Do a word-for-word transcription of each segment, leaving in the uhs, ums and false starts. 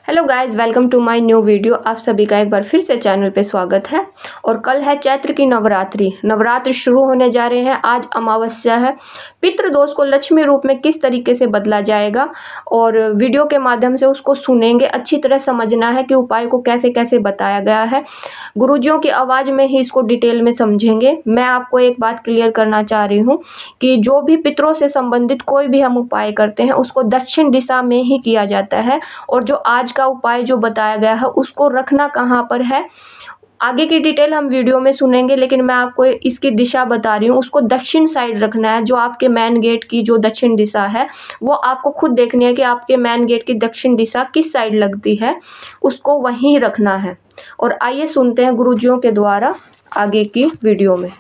Hello guys, welcome to my new video. आप सभी का एक बार फिर से चैनल पे स्वागत है। और कल है चैत्र की नवरात्रि नवरात्रि शुरू होने जा रहे हैं। आज अमावस्या है। पितृदोष को लक्ष्मी रूप में किस तरीके से बदला जाएगा और वीडियो के माध्यम से उसको सुनेंगे। अच्छी तरह समझना है कि उपाय को कैसे कैसे बताया गया है। गुरुजियों की आवाज़ में ही इसको डिटेल में समझेंगे। मैं आपको एक बात क्लियर करना चाह रही हूँ कि जो भी पितरों से संबंधित कोई भी हम उपाय करते हैं उसको दक्षिण दिशा में ही किया जाता है। और जो आज का उपाय जो बताया गया है उसको रखना कहाँ पर है, आगे की डिटेल हम वीडियो में सुनेंगे। लेकिन मैं आपको इसकी दिशा बता रही हूँ, उसको दक्षिण साइड रखना है। जो आपके मेन गेट की जो दक्षिण दिशा है वो आपको खुद देखनी है कि आपके मेन गेट की दक्षिण दिशा किस साइड लगती है, उसको वहीं रखना है। और आइए सुनते हैं गुरुजियों के द्वारा आगे की वीडियो में।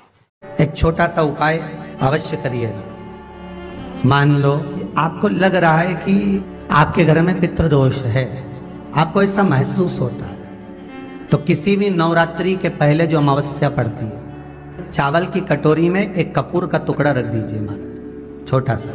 एक छोटा सा उपाय अवश्य करिएगा। मान लो आपको लग रहा है कि आपके घर में पितृदोष है, आपको ऐसा महसूस होता है, तो किसी भी नवरात्रि के पहले जो अमावस्या पड़ती है, चावल की कटोरी में एक कपूर का टुकड़ा रख दीजिए महाराज, छोटा सा।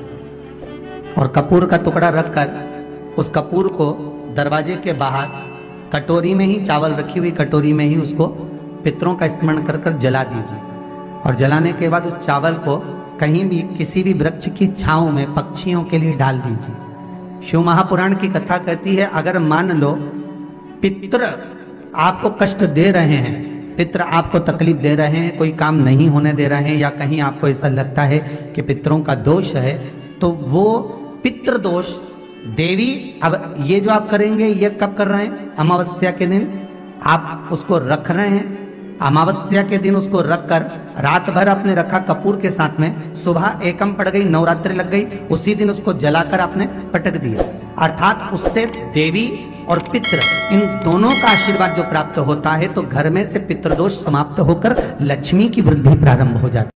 और कपूर का टुकड़ा रखकर उस कपूर को दरवाजे के बाहर कटोरी में ही, चावल रखी हुई कटोरी में ही उसको पितरों का स्मरण कर कर जला दीजिए। और जलाने के बाद उस चावल को कहीं भी किसी भी वृक्ष की छांव में पक्षियों के लिए डाल दीजिए। शिव महापुराण की कथा कहती है, अगर मान लो पितृ आपको कष्ट दे रहे हैं, पितृ आपको तकलीफ दे रहे हैं, कोई काम नहीं होने दे रहे हैं, या कहीं आपको ऐसा लगता है कि पितरों का दोष है, तो वो पितृ दोष देवी, अब ये जो आप करेंगे ये कब कर रहे हैं? अमावस्या के दिन आप उसको रख रहे हैं। अमावस्या के दिन उसको रखकर रात भर आपने रखा कपूर के साथ में, सुबह एकम पड़ गई, नवरात्रि लग गई, उसी दिन उसको जलाकर आपने पटक दिया। अर्थात उससे देवी और पितृ इन दोनों का आशीर्वाद जो प्राप्त होता है, तो घर में से पितृदोष समाप्त होकर लक्ष्मी की वृद्धि प्रारंभ हो जाती है।